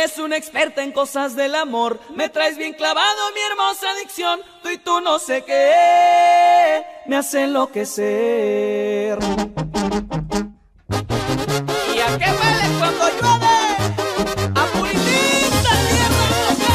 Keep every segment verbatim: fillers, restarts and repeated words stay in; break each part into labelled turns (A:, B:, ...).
A: Eres una experta en cosas del amor, me traes bien clavado mi hermosa adicción. Tú y tú no sé qué me hace enloquecer. ¿Y a qué huele cuando llueve? A puritita tierra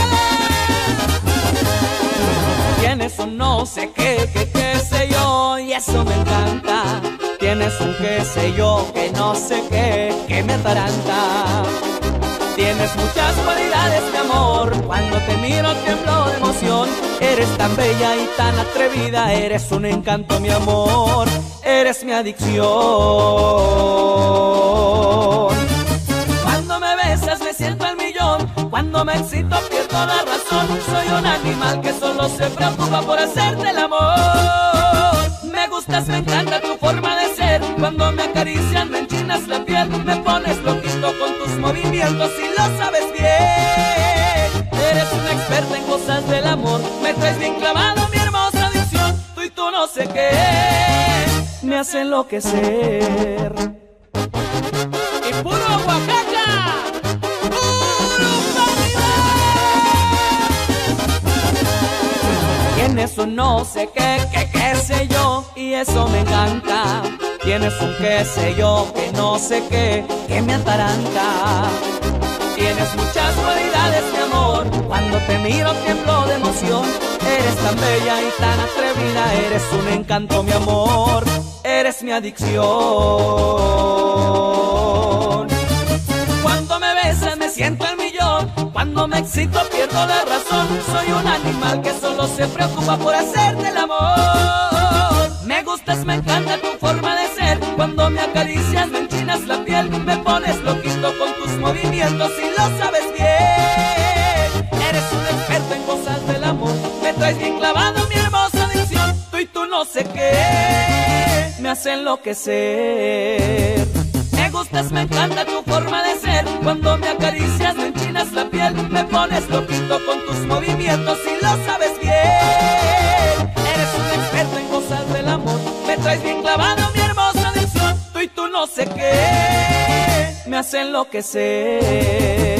A: locales. Tienes un no sé qué, que qué sé yo, y eso me encanta. Tienes un qué sé yo, que no sé qué, que me ataranta. Tienes muchas cualidades, mi amor, cuando te miro tiemblo de emoción. Eres tan bella y tan atrevida, eres un encanto, mi amor, eres mi adicción. Cuando me besas me siento al millón, cuando me excito pierdo la razón. Soy un animal que solo se preocupa por hacerte el amor. Me gustas, me encanta tu forma de ser, cuando me acarician me enchinas la piel, me pones loquito con tus movimientos y lo sabes bien. Eres una experta en cosas del amor, me traes bien clavado mi hermosa adicción. Tú y tú no sé qué me hace enloquecer. Y puro Oaxaca, puro Tienes un no sé qué, que qué sé yo, y eso me encanta. Tienes un qué sé yo, que no sé qué, que me ataranta. Tienes muchas cualidades, mi amor, cuando te miro tiemblo de emoción. Eres tan bella y tan atrevida, eres un encanto, mi amor, eres mi adicción. Cuando me besas me siento al millón, cuando me excito pierdo la razón. Soy un animal que solo se preocupa por hacerte el amor. Me gustas, me encanta tu forma de ser, cuando me acaricias me enchinas la piel, me pones loquito con tus movimientos y lo sabes bien. Eres un experto en cosas del amor, me traes bien clavado mi hermosa adicción. Tú y tú no sé qué me hace enloquecer. Me gustas, me encanta tu forma de ser, cuando me acaricias me enchinas la piel, me pones loquito con tus movimientos y lo sabes bien. Eres un experto en cosas del amor, me traes bien clavado mi hermosa adicción. Tú y tú no sé qué me hace enloquecer.